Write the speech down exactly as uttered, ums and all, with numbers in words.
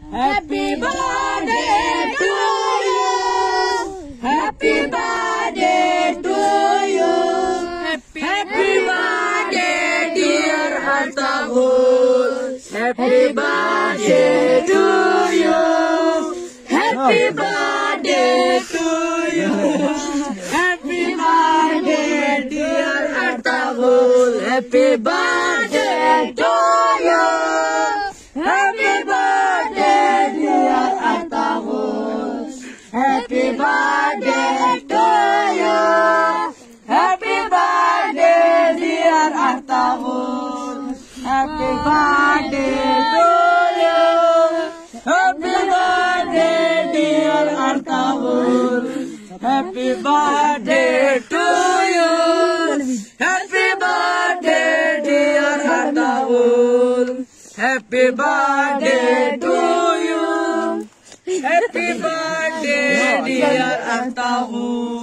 Happy birthday to you. Happy birthday to you. Happy, happy birthday, dear Artagul. Happy birthday to you. Happy birthday to you. Happy birthday, dear Artagul. Happy birthday to you. Happy birthday, dear Artagul. Happy birthday to you. Happy birthday, dear Artagul. Happy birthday to you. Happy birthday, dear Artagul. Happy birthday to you. Happy birthday, dear Artagul. Happy birthday to you. Happy birthday, dear Artagul.